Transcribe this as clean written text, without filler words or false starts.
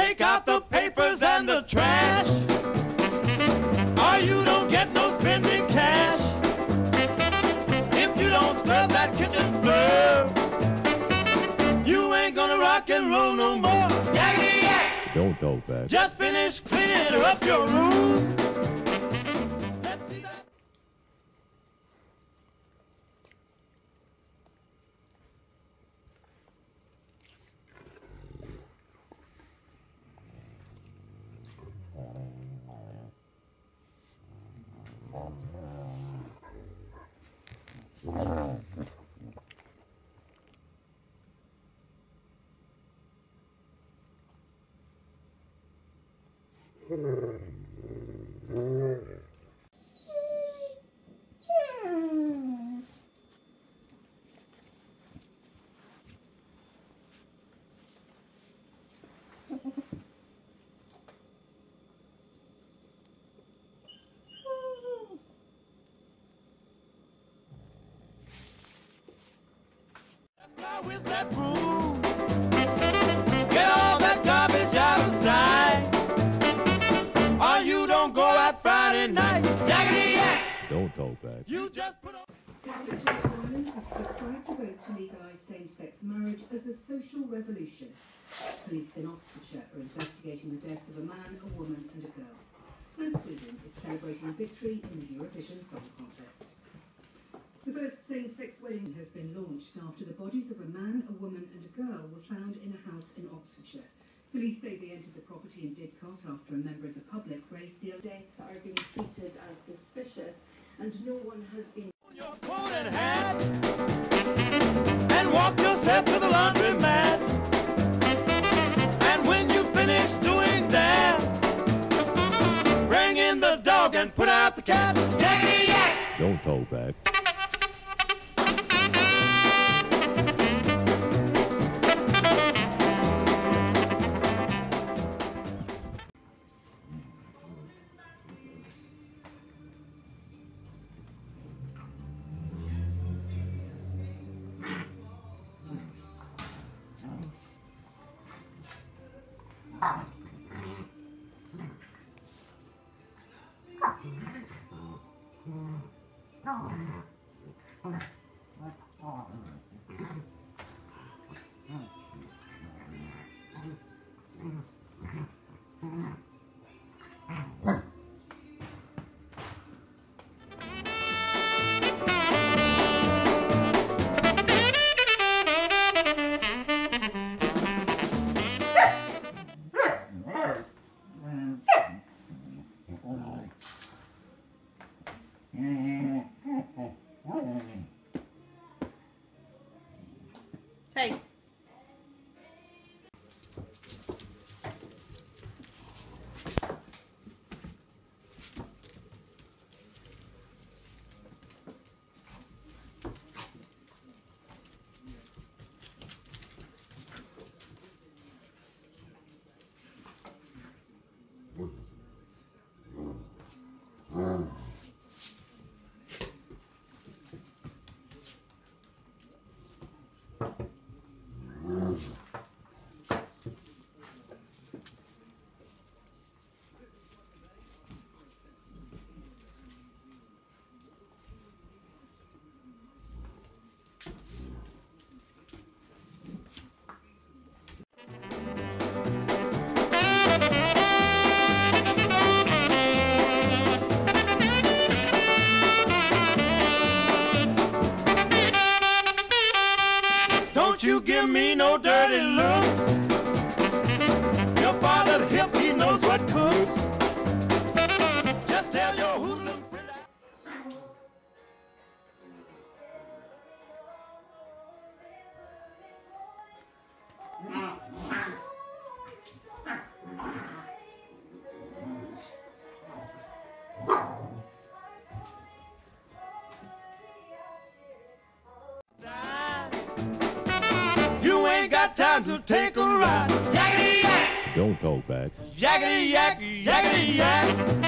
take out the papers and the trash, or you don't get no spending cash. If you don't scrub that kitchen floor, you ain't gonna rock and roll no more. Yakety yak! Don't talk back. Just finish cleaning up your room. Let's see that. With that broom, get all that garbage out of sight, or you don't go out Friday night. Yakety yak! Don't talk back. You just put on. Catholic Church of Ireland has prescribed a vote to legalise same-sex marriage as a social revolution. Police in Oxfordshire are investigating the deaths of a man, a woman and a girl. And Sweden is celebrating victory in the Eurovision Song Contest. The first same-sex wedding has been launched after the bodies of a man, a woman and a girl were found in a house in Oxfordshire. Police say they entered the property in Didcot after a member of the public raised the Deaths are being treated as suspicious and no one has been... Your coat and hat, and walk yourself to the laundromat. And when you finish doing that, bring in the dog and put out the cat. Yakety yak! Don't talk back. Hey. Don't you give me no dirty looks. Your father's hip, he knows what cooks. Just tell your hoodlum friend. You ain't got time to take a ride. Yakety yak! Don't talk back. Yakety yak, yakety yak.